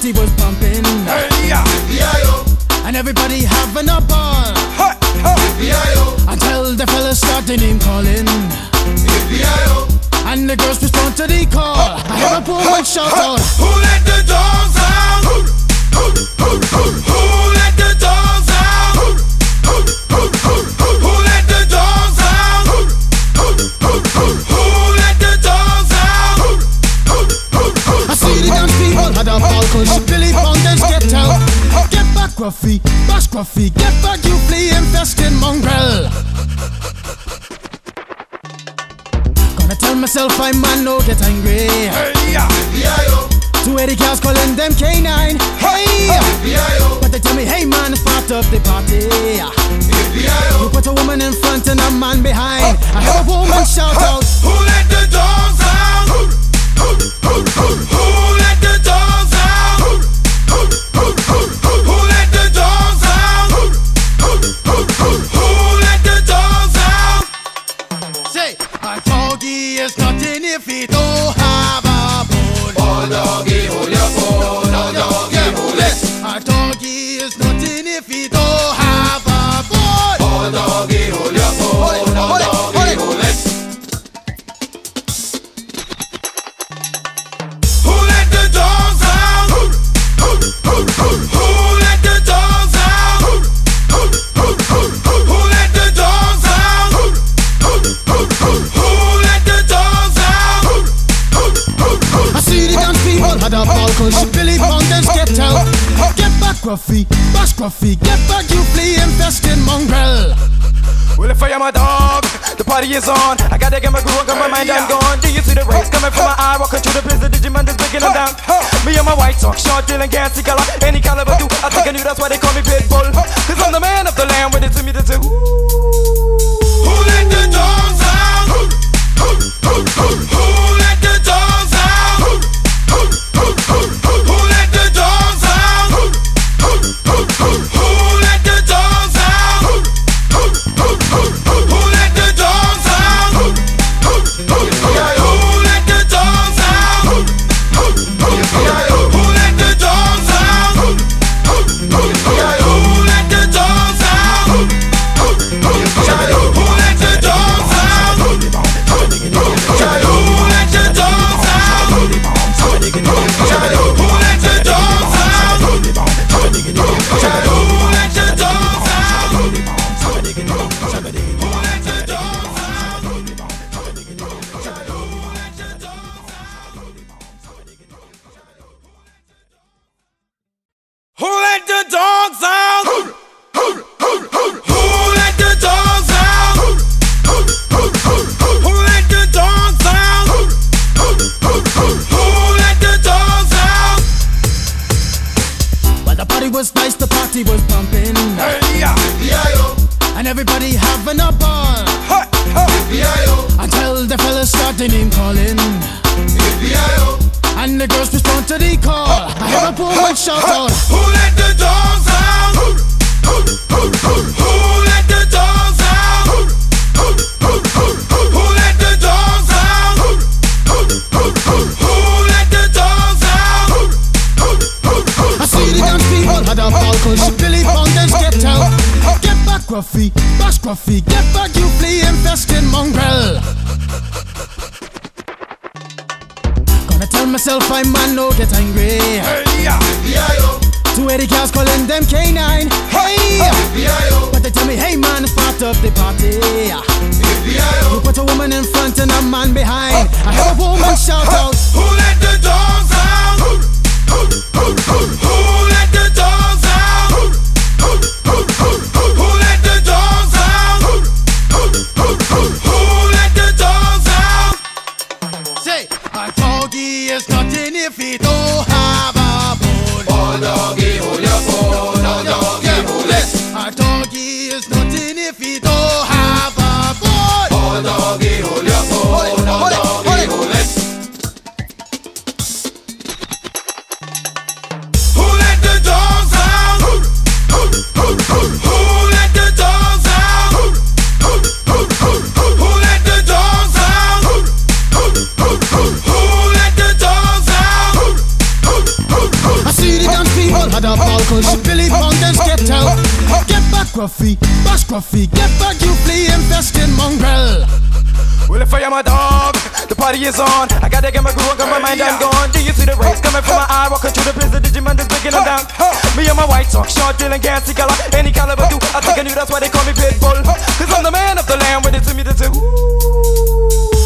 party was pumping. Hey, yeah. And everybody having a ball. Hey, hey. Until the fellas start the name calling. And the girls respond to the call. I hear a woman shout out, Who let the dogs out? Who let the dogs out? Who let the dogs out? Who let the dogs out? I see the dance people had a ball cause Billy Fountains get out. Get back Gruffy, bash Gruffy, get back you flea infested mongrel. Gonna tell myself I'm man, no get angry. Hey, yeah. 280 girls calling them K9. Hey, but they tell me, hey man, it's part of the party. You put a woman in front and a man behind. I hear a woman shout out, Who let the dogs out? Who let the dogs out? Who let the dogs out? Who let the dogs out? say, a doggy is nothing if he don't have a bone. Oh doggy, hold your phone. Oh doggy, hold it. A doggy is nothing if he don't have a bone. Oh doggy, hold your phone. Oh doggy, hold it. Who let the dogs out? Who let the dogs out? Who let the dogs out? Who let the dogs out? I see the dance people had a ball cause Billy Fountains get out. Get back Gruffy, bash Gruffy, get back you flea infested mongrel. Well, if I am a dog, the party is on. I gotta get my groove on, got my mind, I'm gone. Do you see the rays coming from my eye? Walking through the place, the Digimon is breaking them down. Me and my white talk, short, deal and gassy color. Any caliber do, I think I knew that's why they call me Pitbull. Cause I'm the man of the land, with it to me to say, Who let the dogs out? Who let the dogs out? Who let the dogs out? Who let the dogs out? Who let the dogs out? Who let the dogs out? Who let the dogs out? Who let the dogs out? Who let the dogs out? Who let the dogs out? Who let the dogs out? Who let the dogs out? Who let the dogs out? Who let the dogs out? Who let the dogs out? Who let the dogs out? Who let the dogs out? Well, the party was nice, the party was pumping. Hey, yeah. And everybody having a ball. Hey, hey. Until the fellas start the name calling. And the girls respond to the call. I hear a woman shout out, Who let the dogs out? Who let the dogs out? Who let the dogs out? Who let the dogs out? I see the dance people had a ball cause Billy Fountains get out. Get back Gruffy, bash Gruffy, get back you flea infested mongrel. Gonna tell myself I'm man, no get angry. Hey, yeah. 280 girls calling them K9. Hey, but they tell me, hey man, it's part of the party. You put a woman in front and a man behind. I hear a woman shout out, Who let the dogs out? Who let the dogs out? Who let the dogs out? Who let the dogs out? say, a doggy is nothing if he don't have a bone. Oh doggy, hold your phone. Oh doggy, hold it. A doggy is nothing if he don't have a bone. Oh doggy, hold your phone. Oh doggy, hold it. Who let the dogs out? Who let the dogs out? Who let the dogs out? Who let the dogs out? scruffy, bash scruffy. Get back, you flea infested mongrel. Well, if I am a dog, the party is on. I gotta get my groove on, got my mind, I'm gone. Do you see the rays coming from my eye? Walking through the prison, Digimon is breaking them down. Me and my white talk, short, deal and gassy color. Any caliber do, I think I knew that's why they call me Pitbull. Cause I'm the man of the land, with it to me to do.